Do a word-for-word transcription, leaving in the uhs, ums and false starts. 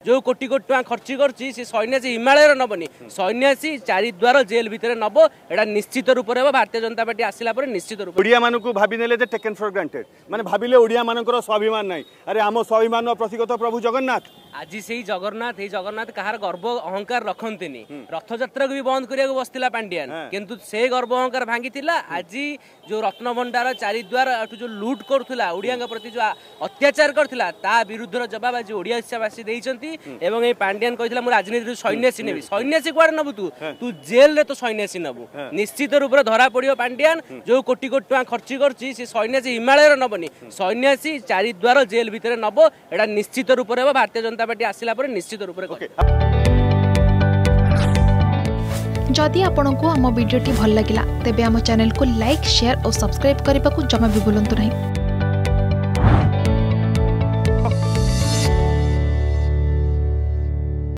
जो कोटी कोटी टका खर्च करछि से सन्यासी हिमालय नबनी सन्यासी चारिद्वार जेल भितर नब एटा निश्चित रूप में भारतीय जनता पार्टी आसिला पर निश्चित रूप ओडिया मानकु भाबी नेले जे टेकन फॉर ग्रांटेड माने भाबिले ओडिया मानकर स्वाभिमान नाही अरे आम स्वाभिमान प्रतीक तो प्रभु जगन्नाथ आज से जगन्नाथ ये जगन्नाथ कहार गर्व अहंकार रखती रथ यात्रा को भी बंद करिया बसला पांड्यान किंतु से गर्व अहंकार भांगी आज जो रत्न भंडार चारिद्वार जो लूट करुला ओडिया प्रति जो अत्याचार करथिला ता विरुद्ध जवाब आज ओडियावासी देइचंती एवं ए पांड्यान कहितला मु राजनीति सन्यासी नेबी सन्यासी कुआर नबु तू तू जेल रे तो सन्यासी नबु निश्चित रूप से धरा पड़ियो पांड्यान जो कोटी कोटी टका खर्च करछि से सन्यासी हिमालय नबनी सन्यासी चारिद्वार जेल भितर नब एटा निश्चित रूप में भारतीय जनता पार्टी आसिला पर निश्चित रूप से जदि आपंक आम भिडी भल लगा तेब आम चैनल को लाइक शेयर और सब्सक्राइब करने को जमा भी भूलु नहीं।